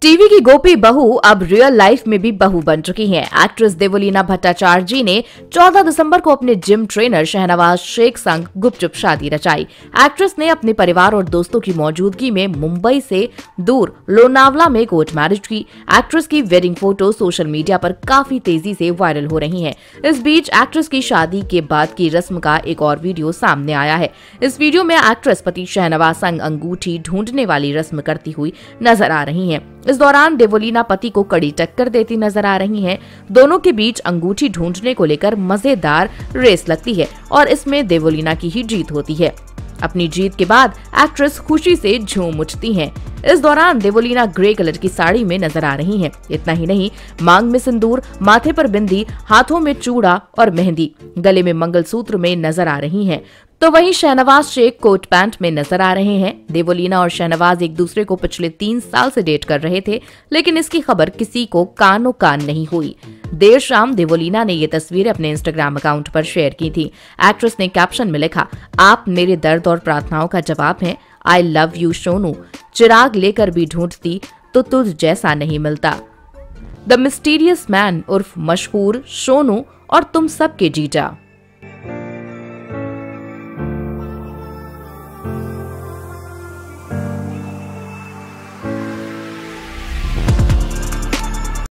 TV की गोपी बहू अब रियल लाइफ में भी बहू बन चुकी हैं। एक्ट्रेस देवोलीना भट्टाचार्य जी ने 14 दिसंबर को अपने जिम ट्रेनर शहनवाज शेख संग गुपचुप शादी रचाई। एक्ट्रेस ने अपने परिवार और दोस्तों की मौजूदगी में मुंबई से दूर लोनावला में कोर्ट मैरिज की। एक्ट्रेस की वेडिंग फोटो सोशल मीडिया पर काफी तेजी से वायरल हो रही है। इस बीच एक्ट्रेस की शादी के बाद की रस्म का एक और वीडियो सामने आया है। इस वीडियो में एक्ट्रेस पति शहनवाज संग अंगूठी ढूंढने वाली रस्म करती हुई नजर आ रही है। इस दौरान देवोलीना पति को कड़ी टक्कर देती नजर आ रही हैं। दोनों के बीच अंगूठी ढूंढने को लेकर मजेदार रेस लगती है और इसमें देवोलीना की ही जीत होती है। अपनी जीत के बाद एक्ट्रेस खुशी से झूम उठती हैं। इस दौरान देवोलीना ग्रे कलर की साड़ी में नजर आ रही हैं। इतना ही नहीं, मांग में सिंदूर, माथे पर बिंदी, हाथों में चूड़ा और मेहंदी, गले में मंगलसूत्र में नजर आ रही हैं। तो वहीं शहनवाज शेख कोट पैंट में नजर आ रहे हैं। देवोलीना और शहनवाज एक दूसरे को पिछले 3 साल से डेट कर रहे थे, लेकिन इसकी खबर किसी को कानो कान नहीं हुई। देर शाम देवोलीना ने ये तस्वीरें अपने इंस्टाग्राम अकाउंट पर शेयर की थी। एक्ट्रेस ने कैप्शन में लिखा, आप मेरे दर्द और प्रार्थनाओं का जवाब हैं। आई लव यू सोनू, चिराग लेकर भी ढूंढती तो तुझ जैसा नहीं मिलता। द मिस्टीरियस मैन उर्फ मशहूर सोनू और तुम सबके जीजा।